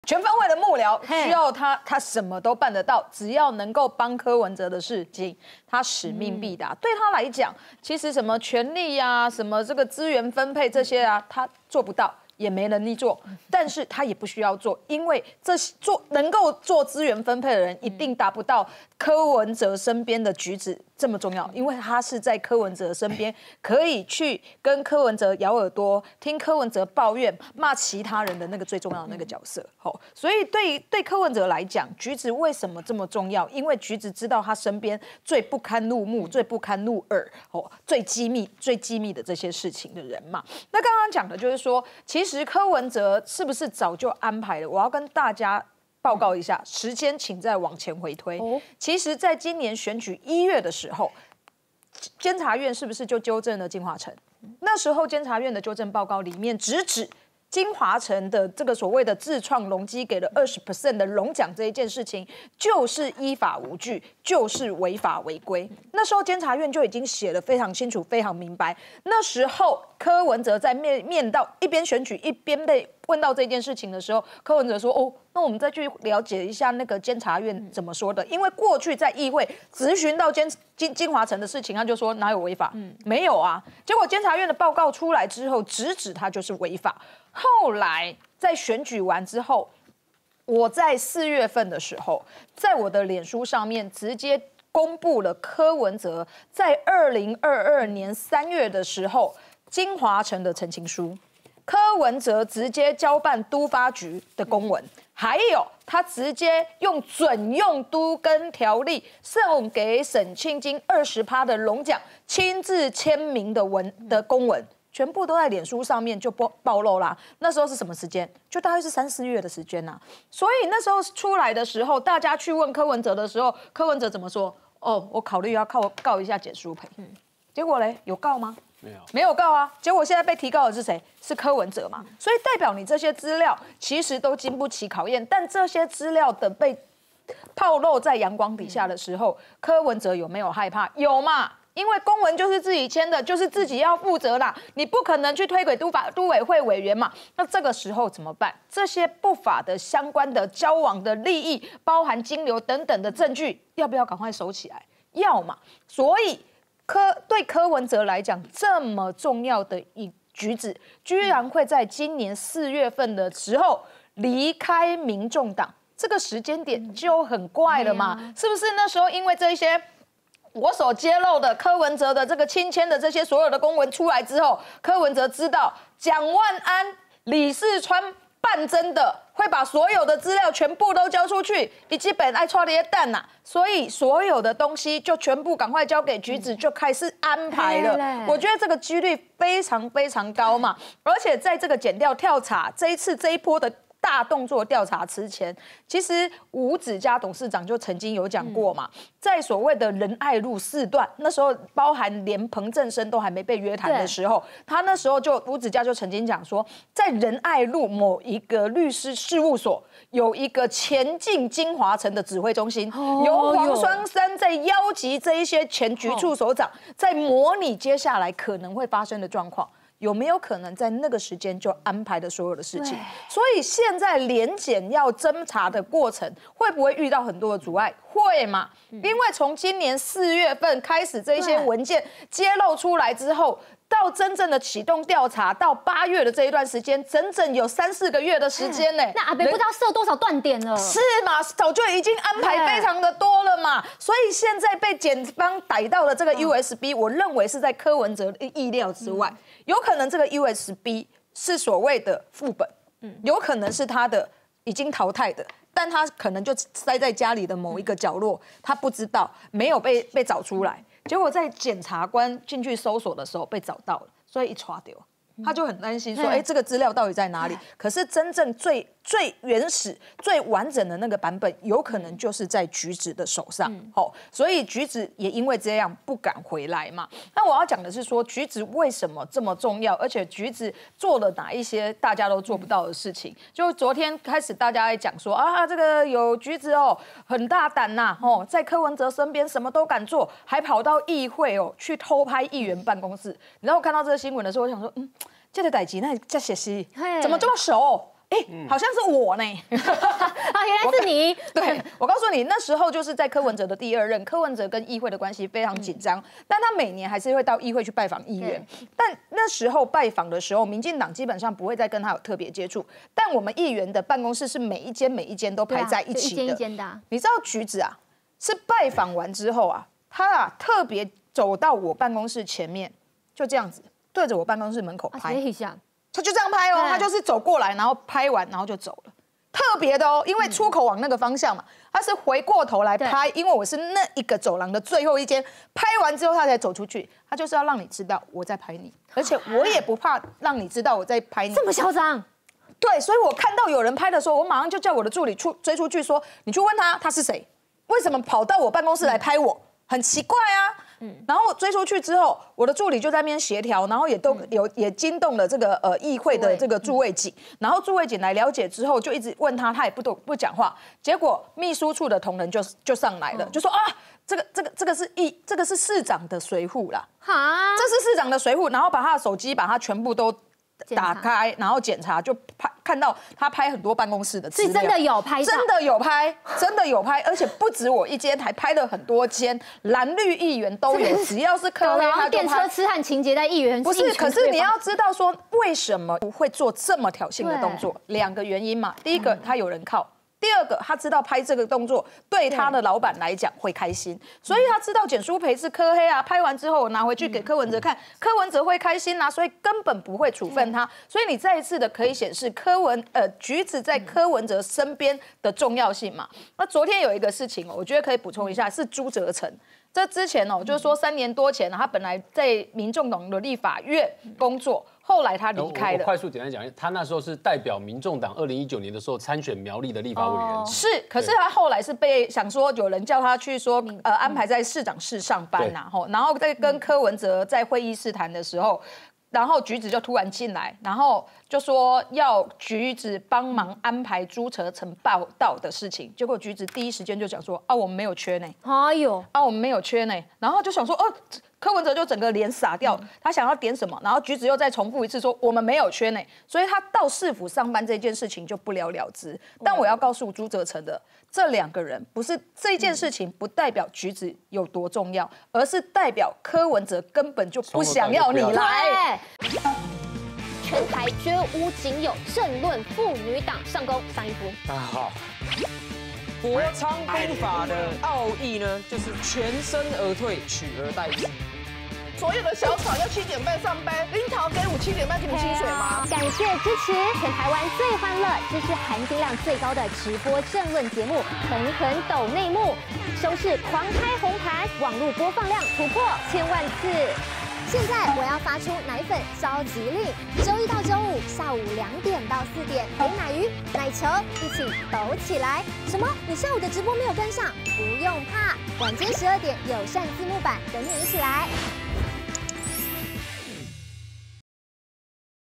全方位的幕僚需要他什么都办得到，只要能够帮柯文哲的事情，他使命必达。对他来讲，其实什么权力啊，什么这个资源分配这些啊，他做不到。也没能力做，但是他也不需要做，因为能够做资源分配的人，一定达不到柯文哲身边的举止这么重要，因为他是在柯文哲身边，可以去跟柯文哲咬耳朵，听柯文哲抱怨、骂其他人的那个最重要的那个角色。所以对柯文哲来讲，橘子为什么这么重要？因为橘子知道他身边最不堪入目、最不堪入耳、最机密的这些事情的人嘛。那刚刚讲的就是说，其实柯文哲是不是早就安排了？我要跟大家报告一下，时间请再往前回推。其实，在今年选举1月的时候，监察院是不是就纠正了金华城？那时候监察院的纠正报告里面直指金华城的这个所谓的自创容积给了20% 的容奖这一件事情，就是依法无据，就是违法违规。那时候监察院就已经写得非常清楚、非常明白。那时候柯文哲在面到一边选举一边被问到这件事情的时候，柯文哲说：“哦，那我们再去了解一下那个监察院怎么说的。因为过去在议会质询到金华城的事情，他就说哪有违法？没有啊。结果监察院的报告出来之后，直指他就是违法。后来在选举完之后，我在4月份的时候，在我的脸书上面直接公布了柯文哲在2022年3月的时候金华城的陈情书。”柯文哲直接交办都发局的公文，还有他直接用准用都更条例送给沈庆金20%的容奖，亲自签名的公文，全部都在脸书上面就暴露啦。那时候是什么时间？就大概是3、4月的时间呐。所以那时候出来的时候，大家去问柯文哲的时候，柯文哲怎么说？哦，我考虑要告一下简书培。结果嘞，有告吗？没有告啊，结果现在被提告的是谁？是柯文哲嘛？所以代表你这些资料其实都经不起考验，但这些资料的被暴露在阳光底下的时候，柯文哲有没有害怕？有嘛？因为公文就是自己签的，就是自己要负责啦，你不可能去推给都委会委员嘛。那这个时候怎么办？这些不法的相关的交往的利益，包含金流等等的证据，要不要赶快收起来？要嘛。所以。对柯文哲来讲，这么重要的一举止，居然会在今年4月份的时候离开民众党，这个时间点就很怪了嘛？是不是那时候因为这些我所揭露的柯文哲的这个亲签的这些所有的公文出来之后，柯文哲知道蒋万安、李四川办真的会把所有的资料全部都交出去，以及本爱创的蛋呐，所以所有的东西就全部赶快交给橘子，就开始安排了。我觉得这个几率非常非常高嘛，而且在这个检调调查这一波的大动作调查之前，其实吴子嘉董事长就曾经有讲过嘛，在所谓的仁爱路4段，那时候包含连彭正生都还没被约谈的时候，他那时候吴子嘉就曾经讲说，在仁爱路某一个律师事务所有一个前进金华城的指挥中心，由黄双山在邀集这一些前局处首长，在模拟接下来可能会发生的状况。有没有可能在那个时间就安排的所有的事情？所以现在联检要侦查的过程，会不会遇到很多的阻碍？会嘛？因为从今年4月份开始，这些文件揭露出来之后，到真正的启动调查，到8月的这一段时间，整整有3、4个月的时间呢。 那阿北不知道设多少断点了？ 是嘛？早就已经安排非常的多了嘛。所以现在被检方逮到了这个 USB，我认为是在柯文哲的意料之外。有可能这个 USB 是所谓的副本，有可能是他的已经淘汰的，但他可能就塞在家里的某一个角落，他不知道，没有被找出来。结果在检察官进去搜索的时候被找到了，所以一抓掉，他就很担心说，这个资料到底在哪里？可是真正最原始、最完整的那个版本，有可能就是在橘子的手上。所以橘子也因为这样不敢回来嘛。那我要讲的是说，橘子为什么这么重要？而且橘子做了哪一些大家都做不到的事情？就昨天开始大家在讲说这个有橘子很大胆呐，在柯文哲身边什么都敢做，还跑到议会去偷拍议员办公室。然后看到这个新闻的时候，我想说，这个代志那这些事怎么这么熟？ 好像是我呢。 啊，原来是你。 对，我告诉你，那时候就是在柯文哲的第2任，柯文哲跟议会的关系非常紧张，但他每年还是会到议会去拜访议员。但那时候拜访的时候，民进党基本上不会再跟他有特别接触，但我们议员的办公室是每一间都排在一起的。 一间的。 你知道橘子啊，是拜访完之后啊，他特别走到我办公室前面，就这样子对着我办公室门口拍。他就这样拍哦，他就是走过来，然后拍完，然后就走了。特别的哦，因为出口往那个方向嘛，他是回过头来拍，因为我是那一个走廊的最后一间，拍完之后他才走出去，他就是要让你知道我在拍你，而且我也不怕让你知道我在拍你。 这么嚣张？ 对，所以我看到有人拍的时候，我马上就叫我的助理追出去说，你去问他是谁，为什么跑到我办公室来拍我，很奇怪啊。然后追出去之后，我的助理就在那边协调，然后也惊动了这个议会的这个驻卫警，然后驻卫警来了解之后，就一直问他，他也不讲话。结果秘书处的同仁就上来了，就说啊，这个是市长的随扈啦，这是市长的随扈，然后把他的手机把他全部都打开，然后检查，就看到他拍很多办公室的资料， 是真的有拍， 真的有拍，而且不止我一间，还拍了很多间，蓝绿议员都有，只要是柯黑他就电车痴汉情节在议员不是，可是你要知道说为什么不会做这么挑衅的动作，2个原因嘛，第一个他有人靠。第2个，他知道拍这个动作对他的老板来讲会开心，所以他知道简书培是柯黑啊，拍完之后拿回去给柯文哲看，柯文哲会开心啊，所以根本不会处分他。所以你再一次的可以显示橘子在柯文哲身边的重要性嘛。那昨天有一个事情我觉得可以补充一下，是朱哲成。这之前就是说3年多前他本来在民众党的立法院工作。后来他离开了。 我快速简单讲，他那时候是代表民众党2019年的时候参选苗栗的立法委员。 是，可是他后来是被想说有人叫他去说安排在市长室上班呐，然后在跟柯文哲在会议室谈的时候。然后橘子就突然进来，然后就说要橘子帮忙安排朱哲成报道的事情。结果橘子第一时间就讲说啊，我们没有缺呢。 哎呦， 啊，我们没有缺呢。然后就想说哦，柯文哲就整个脸傻掉，他想要点什么，然后橘子又再重复一次说我们没有缺呢。所以他到市府上班这件事情就不了了之。但我要告诉朱哲成的，这2个人不是这件事情不代表橘子有多重要，而是代表柯文哲根本就不想要你来。 全台绝无仅有，政论妇女党上攻上一夫。 大家好。国昌兵法的奥义呢，就是全身而退，取而代之。 所有的小草要7点半上班，樱桃给我7点半给你薪水吗？ 感谢支持全台湾最欢乐、知识含金量最高的直播政论节目，狠狠抖内幕，收视狂开红盘，网络播放量突破1000万次。 现在我要发出奶粉召集令，周1到周5下午2点到4点，陪奶鱼、奶球一起抖起来。什么？你下午的直播没有跟上？不用怕，晚间12点友善字幕版等你一起来。